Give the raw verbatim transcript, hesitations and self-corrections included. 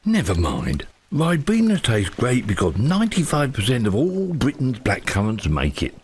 Never mind. Ribena tastes great because ninety-five percent of all Britain's blackcurrants make it.